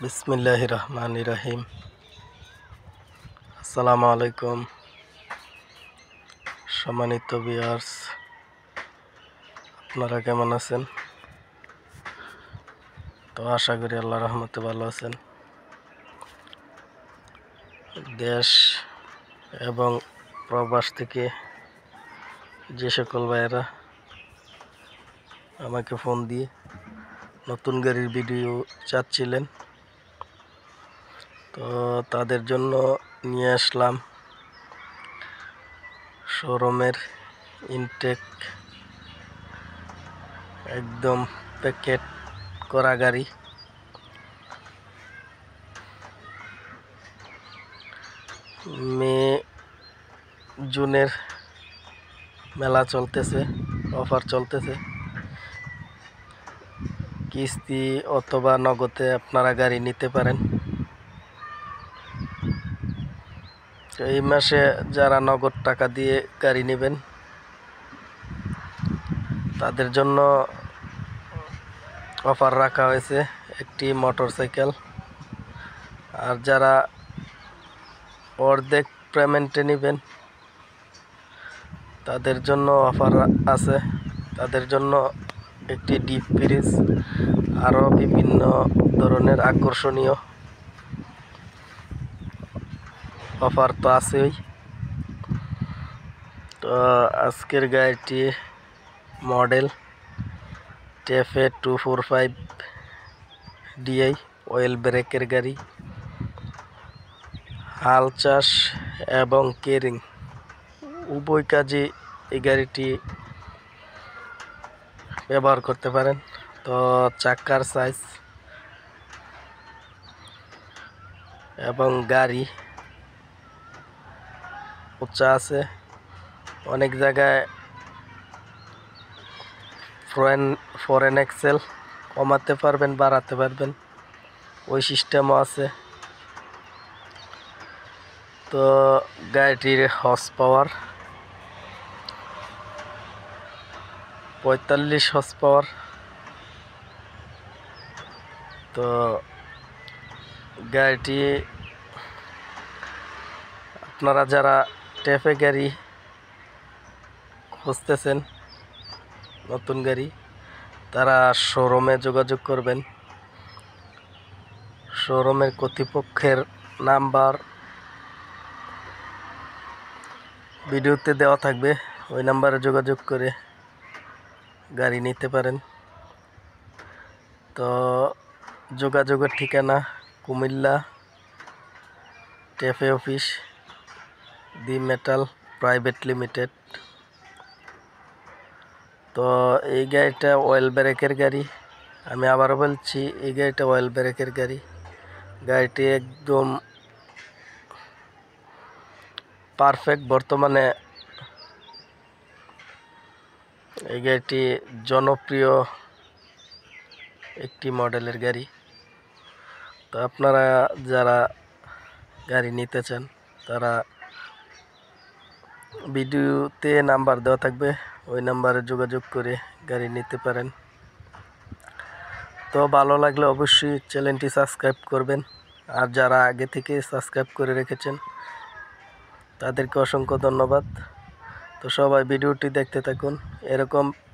বিসমিল্লাহির রহমানির রহিম। আসসালামু আলাইকুম সম্মানিত ভিউয়ার্স, আপনারা কেমন আছেন? তো আশা করি আল্লাহর রহমতে ভালো আছেন। দেশ এবং প্রবাস থেকে যে সকল ভাইয়েরা আমাকে ফোন দিয়ে নতুন গাড়ির ভিডিও চাচ্ছিলেন, তো তাদের জন্য নিয়ে আসলাম শোরুমের ইনটেক একদম প্যাকেট করা গাড়ি। মে জুনের মেলা চলতেছে, অফার চলতেছে। কিস্তি অথবা নগদে আপনারা গাড়ি নিতে পারেন। তো এই মাসে যারা নগদ টাকা দিয়ে গাড়ি নেবেন তাদের জন্য অফার রাখা হয়েছে একটি মোটরসাইকেল। আর যারা অর্ধেক পেমেন্টে নেবেন তাদের জন্য অফার আছে, তাদের জন্য একটি ডিপ ফ্রিজ, আরও বিভিন্ন ধরনের আকর্ষণীয় অফার তো আছেই। তো আজকের গাড়িটি মডেল টেফে 245 ডিআই, অয়েল ব্রেকের গাড়ি। হাল চাষ এবং কেরিং উভয় কাজে এই গাড়িটি ব্যবহার করতে পারেন। তো চাকার সাইজ এবং গাড়ি উঁচা আছে, অনেক জায়গায় ফরেন এক্সেল কমাতে পারবেন, বাড়াতে পারবেন, ওই সিস্টেমও আছে। তো গাড়িটির হর্স পাওয়ার 45 হর্স পাওয়ার। তো গাড়িটি আপনারা যারা টেফে গাড়ি খুঁজতেছেন, নতুন গাড়ি, তারা শোরুমে যোগাযোগ করবেন। শোরুমের কর্তৃপক্ষের নাম্বার ভিডিওতে দেওয়া থাকবে, ওই নাম্বারে যোগাযোগ করে গাড়ি নিতে পারেন। তো যোগাযোগের ঠিকানা কুমিল্লা টেফে office, the metal private limited. তো এই গাড়িটা অয়েল ব্রেকের গাড়ি, আমি আবারও বলছি এই গাড়িটা অয়েল ব্রেকের গাড়ি। গাড়িটি একদম পারফেক্ট। বর্তমানে এই গাড়িটি জনপ্রিয় একটি মডেলের গাড়ি। তো আপনারা যারা গাড়ি নিতে চান তারা ভিডিওতে নাম্বার দেওয়া থাকবে, ওই নাম্বারে যোগাযোগ করে গাড়ি নিতে পারেন। তো ভালো লাগলে অবশ্যই চ্যানেলটি সাবস্ক্রাইব করবেন। আর যারা আগে থেকে সাবস্ক্রাইব করে রেখেছেন তাদেরকে অসংখ্য ধন্যবাদ। তো সবাই ভিডিওটি দেখতে থাকুন, এরকম